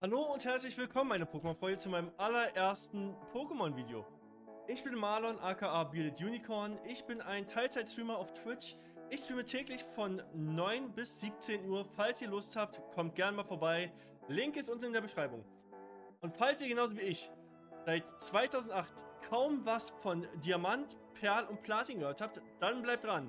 Hallo und herzlich willkommen, meine Pokémon-Freunde, zu meinem allerersten Pokémon-Video. Ich bin Marlon, aka Bearded Unicorn. Ich bin ein Teilzeit-Streamer auf Twitch. Ich streame täglich von 9 bis 17 Uhr. Falls ihr Lust habt, kommt gerne mal vorbei. Link ist unten in der Beschreibung. Und falls ihr genauso wie ich seit 2008 kaum was von Diamant, Perl und Platin gehört habt, dann bleibt dran.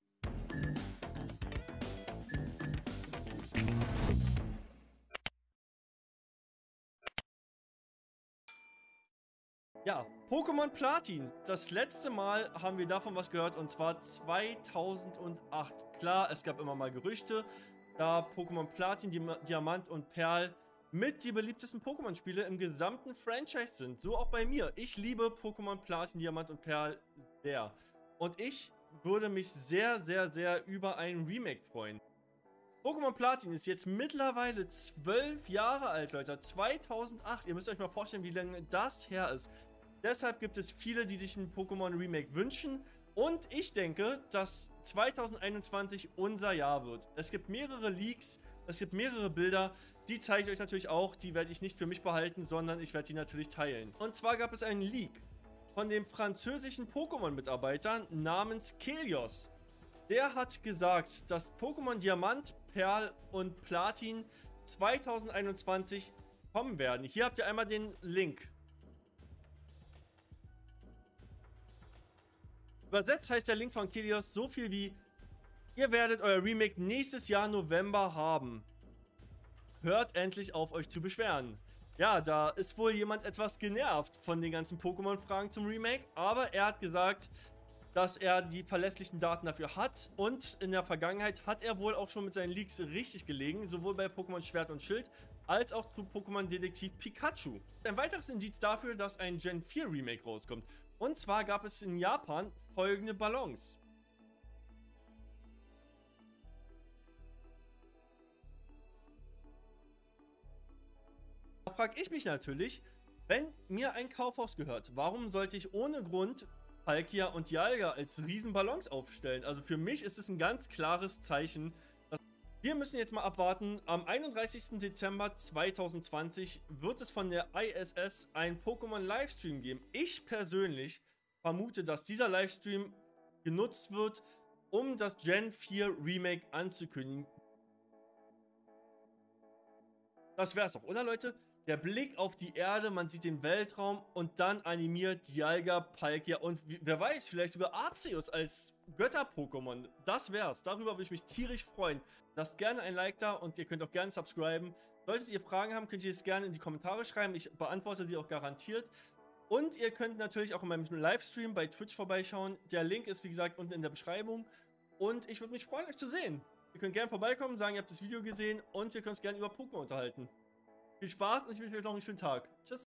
Ja, Pokémon Platin. Das letzte Mal haben wir davon was gehört und zwar 2008. Klar, es gab immer mal Gerüchte, da Pokémon Platin, Diamant und Perl mit die beliebtesten Pokémon-Spiele im gesamten Franchise sind. So auch bei mir. Ich liebe Pokémon Platin, Diamant und Perl sehr. Und ich würde mich sehr, sehr, sehr über ein Remake freuen. Pokémon Platin ist jetzt mittlerweile 12 Jahre alt, Leute. 2008. Ihr müsst euch mal vorstellen, wie lange das her ist. Deshalb gibt es viele, die sich ein Pokémon Remake wünschen. Und ich denke, dass 2021 unser Jahr wird. Es gibt mehrere Leaks, es gibt mehrere Bilder. Die zeige ich euch natürlich auch. Die werde ich nicht für mich behalten, sondern ich werde die natürlich teilen. Und zwar gab es einen Leak von dem französischen Pokémon-Mitarbeiter namens Kelios. Der hat gesagt, dass Pokémon Diamant, Perl und Platin 2021 kommen werden. Hier habt ihr einmal den Link. Übersetzt heißt der Link von Kelios so viel wie: Ihr werdet euer Remake nächstes Jahr November haben. Hört endlich auf, euch zu beschweren. Ja, da ist wohl jemand etwas genervt von den ganzen Pokémon-Fragen zum Remake, aber er hat gesagt, dass er die verlässlichen Daten dafür hat, und in der Vergangenheit hat er wohl auch schon mit seinen Leaks richtig gelegen, sowohl bei Pokémon Schwert und Schild als auch zu Pokémon Detektiv Pikachu. Ein weiteres Indiz dafür, dass ein Gen 4 Remake rauskommt. Und zwar gab es in Japan folgende Ballons. Da frage ich mich natürlich, wenn mir ein Kaufhaus gehört, warum sollte ich ohne Grund Palkia und Dialga als Riesenballons aufstellen? Also für mich ist es ein ganz klares Zeichen. Wir müssen jetzt mal abwarten. Am 31. Dezember 2020 wird es von der ISS einen Pokémon Livestream geben. Ich persönlich vermute, dass dieser Livestream genutzt wird, um das Gen 4 Remake anzukündigen. Das wär's doch, oder Leute? Der Blick auf die Erde, man sieht den Weltraum und dann animiert Dialga, Palkia und wer weiß, vielleicht sogar Arceus als Götter-Pokémon. Das wär's. Darüber würde ich mich tierisch freuen. Lasst gerne ein Like da und ihr könnt auch gerne subscriben. Solltet ihr Fragen haben, könnt ihr es gerne in die Kommentare schreiben. Ich beantworte sie auch garantiert. Und ihr könnt natürlich auch in meinem Livestream bei Twitch vorbeischauen. Der Link ist, wie gesagt, unten in der Beschreibung. Und ich würde mich freuen, euch zu sehen. Ihr könnt gerne vorbeikommen, sagen, ihr habt das Video gesehen und ihr könnt es gerne über Pokémon unterhalten. Viel Spaß und ich wünsche euch noch einen schönen Tag. Tschüss.